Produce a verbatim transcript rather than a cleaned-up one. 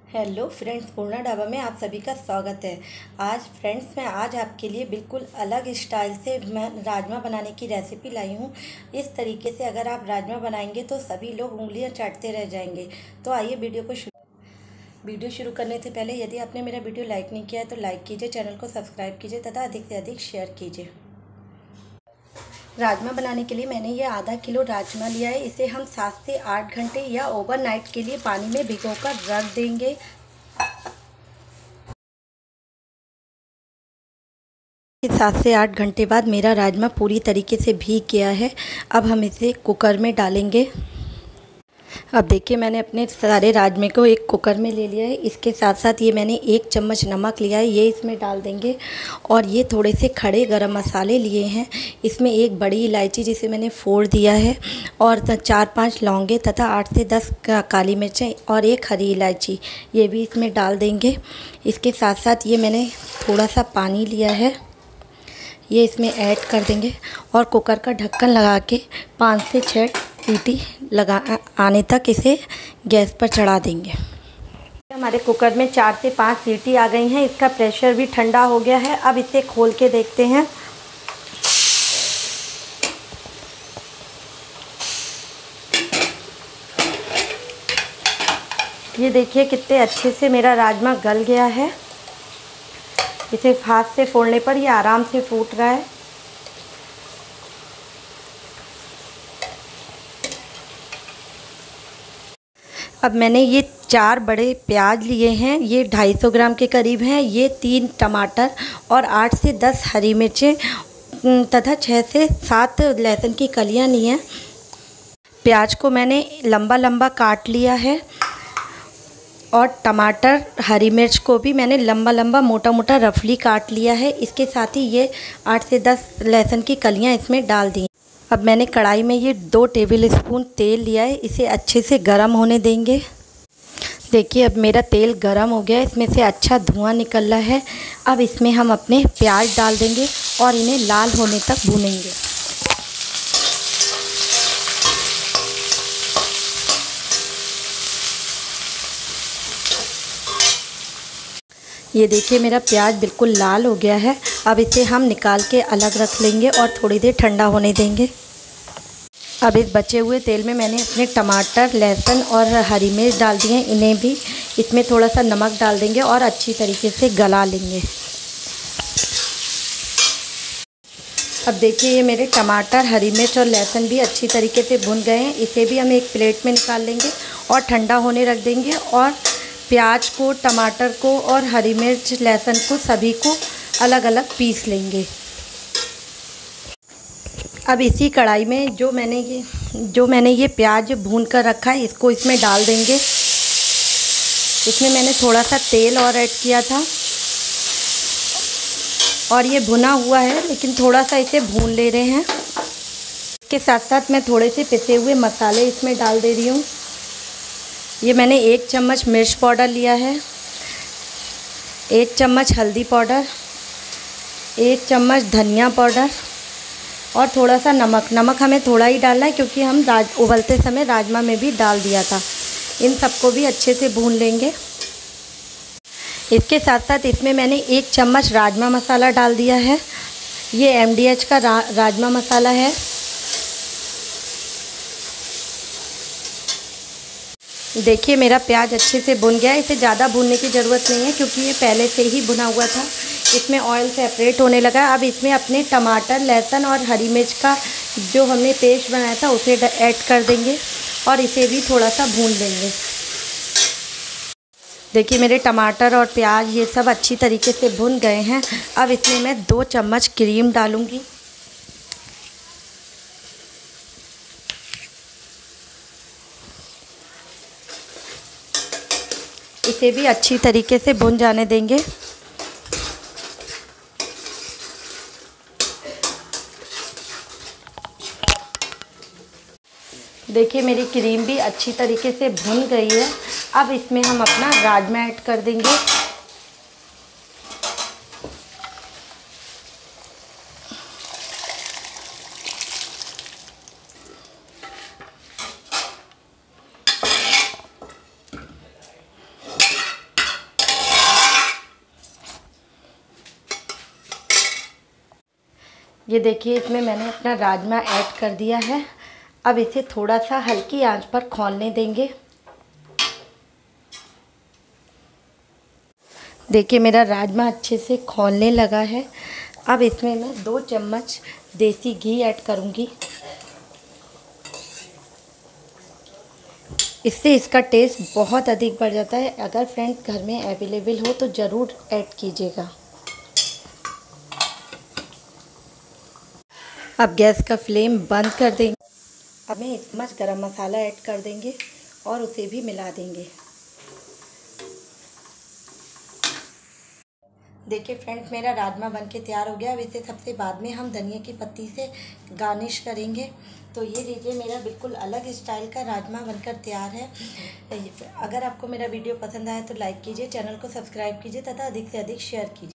Hello friends, पूर्णा ढाबा में आप सभी का स्वागत है। आज फ्रेंड्स मैं आज आपके लिए बिल्कुल अलग स्टाइल से मैं राजमा बनाने की रेसिपी लाई हूँ। इस तरीके से अगर आप राजमा बनाएंगे तो सभी लोग उंगलियां चाटते रह जाएंगे। तो आइए वीडियो को शुरू वीडियो शुरू करने से पहले यदि आपने मेरा वीडियो लाइक नहीं किया है तो लाइक कीजिए, चैनल को सब्सक्राइब कीजिए तथा अधिक से अधिक शेयर कीजिए। राजमा बनाने के लिए मैंने ये आधा किलो राजमा लिया है। इसे हम सात से आठ घंटे या ओवरनाइट के लिए पानी में भिगोकर रख देंगे। सात से आठ घंटे बाद मेरा राजमा पूरी तरीके से भीग गया है। अब हम इसे कुकर में डालेंगे। अब देखिए, मैंने अपने सारे राजमे को एक कुकर में ले लिया है। इसके साथ साथ ये मैंने एक चम्मच नमक लिया है, ये इसमें डाल देंगे। और ये थोड़े से खड़े गरम मसाले लिए हैं। इसमें एक बड़ी इलायची जिसे मैंने फोड़ दिया है, और चार पांच लौंगे तथा आठ से दस काली मिर्चें और एक हरी इलायची, ये भी इसमें डाल देंगे। इसके साथ साथ ये मैंने थोड़ा सा पानी लिया है, ये इसमें ऐड कर देंगे और कुकर का ढक्कन लगा के पाँच से छः सीटी लगा आने तक इसे गैस पर चढ़ा देंगे। हमारे कुकर में चार से पाँच सीटी आ गई हैं। इसका प्रेशर भी ठंडा हो गया है। अब इसे खोल के देखते हैं। ये देखिए कितने अच्छे से मेरा राजमा गल गया है। इसे हाथ से फोड़ने पर ये आराम से फूट रहा है। अब मैंने ये चार बड़े प्याज लिए हैं, ये ढाई सौ ग्राम के करीब हैं। ये तीन टमाटर और आठ से दस हरी मिर्चें तथा छः से सात लहसुन की कलियां ली हैं। प्याज को मैंने लंबा लंबा काट लिया है और टमाटर हरी मिर्च को भी मैंने लंबा लंबा मोटा मोटा रफली काट लिया है। इसके साथ ही ये आठ से दस लहसुन की कलियां इसमें डाल दी। अब मैंने कढ़ाई में ये दो टेबल स्पून तेल लिया है, इसे अच्छे से गरम होने देंगे। देखिए, अब मेरा तेल गरम हो गया है, इसमें से अच्छा धुआं निकल रहा है। अब इसमें हम अपने प्याज डाल देंगे और इन्हें लाल होने तक भूनेंगे। ये देखिए, मेरा प्याज बिल्कुल लाल हो गया है। अब इसे हम निकाल के अलग रख लेंगे और थोड़ी देर ठंडा होने देंगे। अब इस बचे हुए तेल में मैंने अपने टमाटर, लहसुन और हरी मिर्च डाल दिए हैं। इन्हें भी इसमें थोड़ा सा नमक डाल देंगे और अच्छी तरीके से गला लेंगे। अब देखिए, ये मेरे टमाटर, हरी मिर्च और लहसुन भी अच्छी तरीके से भुन गए हैं। इसे भी हम एक प्लेट में निकाल लेंगे और ठंडा होने रख देंगे। और प्याज को, टमाटर को और हरी मिर्च, लहसुन को सभी को अलग अलग पीस लेंगे। अब इसी कढ़ाई में जो मैंने ये जो मैंने ये प्याज भून कर रखा है, इसको इसमें डाल देंगे। इसमें मैंने थोड़ा सा तेल और ऐड किया था और ये भुना हुआ है, लेकिन थोड़ा सा इसे भून ले रहे हैं। इसके साथ साथ मैं थोड़े से पिसे हुए मसाले इसमें डाल दे रही हूँ। ये मैंने एक चम्मच मिर्च पाउडर लिया है, एक चम्मच हल्दी पाउडर, एक चम्मच धनिया पाउडर और थोड़ा सा नमक। नमक हमें थोड़ा ही डालना है क्योंकि हम राज उबलते समय राजमा में भी डाल दिया था। इन सबको भी अच्छे से भून लेंगे। इसके साथ साथ इसमें मैंने एक चम्मच राजमा मसाला डाल दिया है। ये एम डी एच का रा, राजमा मसाला है। देखिए, मेरा प्याज अच्छे से भुन गया है। इसे ज़्यादा भूनने की ज़रूरत नहीं है क्योंकि ये पहले से ही भुना हुआ था। इसमें ऑयल सेपरेट होने लगा। अब इसमें अपने टमाटर, लहसुन और हरी मिर्च का जो हमने पेस्ट बनाया था उसे ऐड कर देंगे और इसे भी थोड़ा सा भून लेंगे। देखिए, मेरे टमाटर और प्याज ये सब अच्छी तरीके से भुन गए हैं। अब इसमें मैं दो चम्मच क्रीम डालूँगी। इसे भी अच्छी तरीके से भुन जाने देंगे। देखिए, मेरी क्रीम भी अच्छी तरीके से भुन गई है। अब इसमें हम अपना राजमा ऐड कर देंगे। ये देखिए इसमें मैंने अपना राजमा ऐड कर दिया है। अब इसे थोड़ा सा हल्की आंच पर खौलने देंगे। देखिए मेरा राजमा अच्छे से खौलने लगा है। अब इसमें मैं दो चम्मच देसी घी ऐड करूँगी। इससे इसका टेस्ट बहुत अधिक बढ़ जाता है। अगर फ्रेंड्स घर में अवेलेबल हो तो ज़रूर ऐड कीजिएगा। अब गैस का फ्लेम बंद कर देंगे। अब मैं एक चम्मच गरम मसाला ऐड कर देंगे और उसे भी मिला देंगे। देखिए फ्रेंड्स मेरा राजमा बनके तैयार हो गया। अब इसे सबसे बाद में हम धनिया की पत्ती से गार्निश करेंगे। तो ये लीजिए मेरा बिल्कुल अलग स्टाइल का राजमा बनकर तैयार है। अगर आपको मेरा वीडियो पसंद आया तो लाइक कीजिए, चैनल को सब्सक्राइब कीजिए तथा अधिक से अधिक शेयर कीजिए।